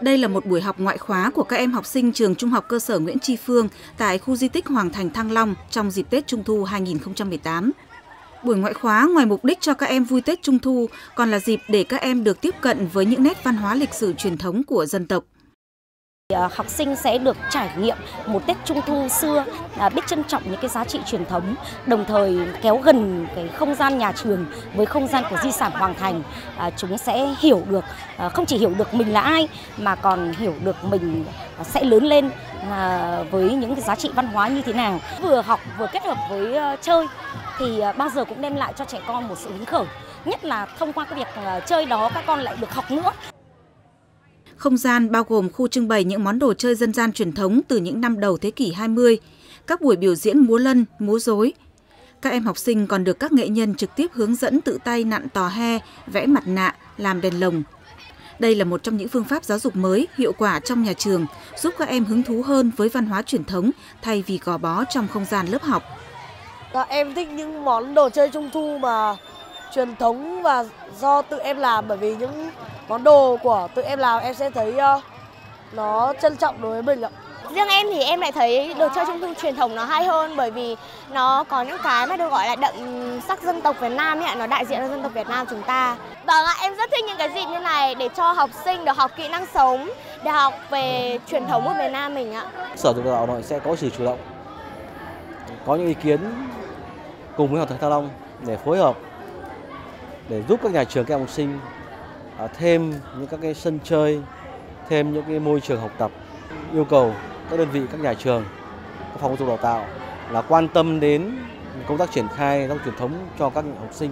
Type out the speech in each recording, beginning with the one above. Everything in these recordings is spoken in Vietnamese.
Đây là một buổi học ngoại khóa của các em học sinh trường Trung học cơ sở Nguyễn Tri Phương tại khu di tích Hoàng Thành Thăng Long trong dịp Tết Trung thu 2018. Buổi ngoại khóa ngoài mục đích cho các em vui Tết Trung thu còn là dịp để các em được tiếp cận với những nét văn hóa lịch sử truyền thống của dân tộc. Học sinh sẽ được trải nghiệm một Tết Trung thu xưa, biết trân trọng những cái giá trị truyền thống, đồng thời kéo gần cái không gian nhà trường với không gian của di sản Hoàng Thành. Chúng sẽ hiểu được, không chỉ hiểu được mình là ai mà còn hiểu được mình sẽ lớn lên với những cái giá trị văn hóa như thế nào. Vừa học vừa kết hợp với chơi thì bao giờ cũng đem lại cho trẻ con một sự hứng khởi, nhất là thông qua cái việc chơi đó các con lại được học nữa. Không gian bao gồm khu trưng bày những món đồ chơi dân gian truyền thống từ những năm đầu thế kỷ 20, các buổi biểu diễn múa lân, múa rối. Các em học sinh còn được các nghệ nhân trực tiếp hướng dẫn tự tay nặn tò he, vẽ mặt nạ, làm đèn lồng. Đây là một trong những phương pháp giáo dục mới, hiệu quả trong nhà trường, giúp các em hứng thú hơn với văn hóa truyền thống thay vì gò bó trong không gian lớp học. Em thích những món đồ chơi Trung thu mà truyền thống và do tự em làm, bởi vì những món đồ của tự em làm em sẽ thấy nó trân trọng đối với mình ạ. Riêng em thì em lại thấy đồ chơi Trung thu truyền thống nó hay hơn, bởi vì nó có những cái mà được gọi là đậm sắc dân tộc Việt Nam ấy, nó đại diện cho dân tộc Việt Nam chúng ta. Vâng ạ, em rất thích những cái dịp như này để cho học sinh được học kỹ năng sống, để học về truyền thống của Việt Nam mình ạ. Sở Dục Đào tạo sẽ có sự chủ động, có những ý kiến cùng với Học Thành Thăng Long để phối hợp để giúp các nhà trường, các em học sinh thêm những các cái sân chơi, thêm những cái môi trường học tập. Yêu cầu các đơn vị, các nhà trường, các phòng giáo dục đào tạo là quan tâm đến công tác triển khai giáo dục truyền thống cho các học sinh.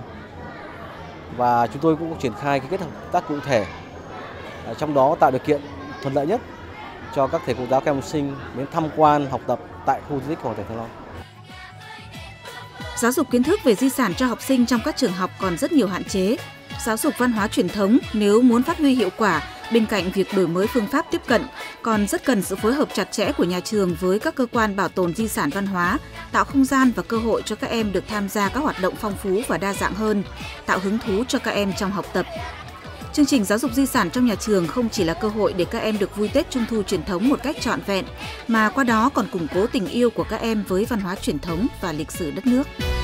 Và chúng tôi cũng triển khai cái kết hợp tác cụ thể, trong đó tạo điều kiện thuận lợi nhất cho các thầy cô giáo, các em học sinh đến tham quan học tập tại khu di tích Hoàng Thành Thăng Long. Giáo dục kiến thức về di sản cho học sinh trong các trường học còn rất nhiều hạn chế. Giáo dục văn hóa truyền thống nếu muốn phát huy hiệu quả, bên cạnh việc đổi mới phương pháp tiếp cận, còn rất cần sự phối hợp chặt chẽ của nhà trường với các cơ quan bảo tồn di sản văn hóa, tạo không gian và cơ hội cho các em được tham gia các hoạt động phong phú và đa dạng hơn, tạo hứng thú cho các em trong học tập. Chương trình giáo dục di sản trong nhà trường không chỉ là cơ hội để các em được vui Tết Trung thu truyền thống một cách trọn vẹn, mà qua đó còn củng cố tình yêu của các em với văn hóa truyền thống và lịch sử đất nước.